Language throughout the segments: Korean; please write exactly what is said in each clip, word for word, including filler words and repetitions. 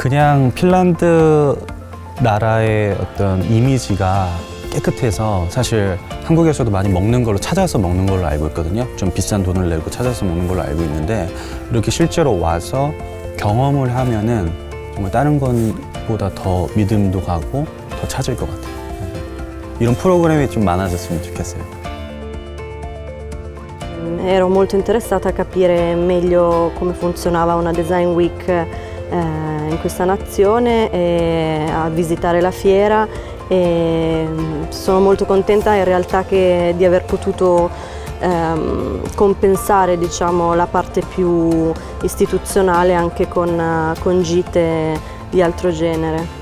그냥 핀란드 나라의 어떤 이미지가 깨끗해서 사실 한국에서도 많이 먹는 걸로 찾아서 먹는 걸로 알고 있거든요. 좀 비싼 돈을 내고 찾아서 먹는 걸로 알고 있는데 이렇게 실제로 와서 경험을 하면은 정말 다른 것보다 더 믿음도 가고 더 찾을 것 같아요. 이런 프로그램이 좀 많아졌으면 좋겠어요. Ero molto interessata a capire meglio come funzionava una Design Week eh, in questa nazione e a visitare la fiera e sono molto contenta in realtà che, di aver potuto ehm, compensare, diciamo, la parte più istituzionale anche con, con gite di altro genere.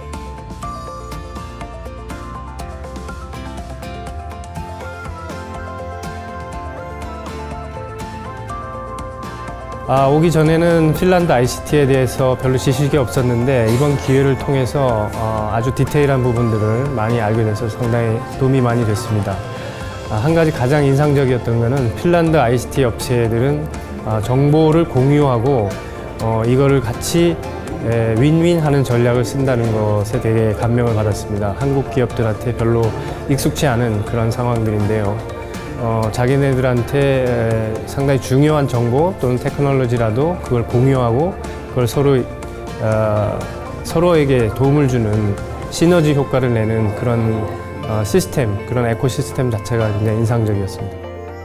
아, 오기 전에는 핀란드 아이씨티에 대해서 별로 지식이 없었는데 이번 기회를 통해서 어, 아주 디테일한 부분들을 많이 알게 돼서 상당히 도움이 많이 됐습니다. 아, 한 가지 가장 인상적이었던 것은 핀란드 아이씨티 업체들은 어, 정보를 공유하고 어, 이거를 같이 에, 윈윈하는 전략을 쓴다는 것에 되게 감명을 받았습니다. 한국 기업들한테 별로 익숙치 않은 그런 상황들인데요. 어, 자기네들한테 에, 상당히 중요한 정보 또는 테크놀로지라도 그걸 공유하고 그걸 서로, 어, 서로에게 도움을 주는 시너지 효과를 내는 그런 어, 시스템, 그런 에코시스템 자체가 굉장히 인상적이었습니다.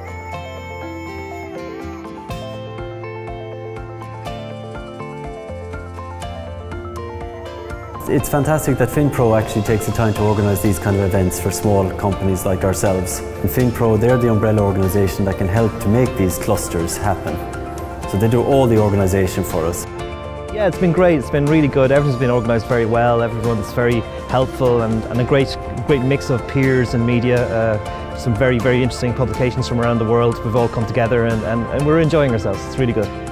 It's fantastic that FinPro actually takes the time to organise these kind of events for small companies like ourselves. And FinPro, they're the umbrella organisation that can help to make these clusters happen. So they do all the organisation for us. Yeah, it's been great. It's been really good. Everything's been organised very well. Everyone's very helpful and, and a great, great mix of peers and media. Uh, some very, very interesting publications from around the world. We've all come together and, and, and we're enjoying ourselves. It's really good.